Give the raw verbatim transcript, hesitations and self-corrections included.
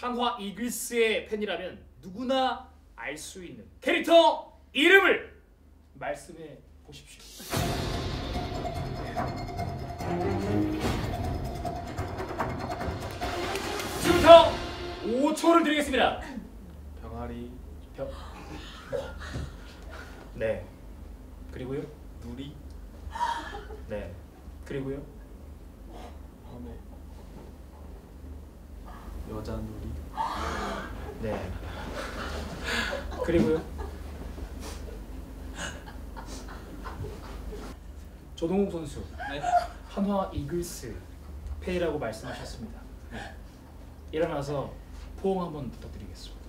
한화 이글스의 팬이라면 누구나 알 수 있는 캐릭터 이름을 말씀해 보십시오. 지금부터 오 초를 드리겠습니다. 병아리, 병... 네. 그리고요? 누리, 네. 그리고요? 밤에 여자 누리, 네. 그리고요? 조동욱 선수, 네. 한화 이글스 팬이라고 말씀하셨습니다. 네. 일어나서 포옹 한번 부탁드리겠습니다.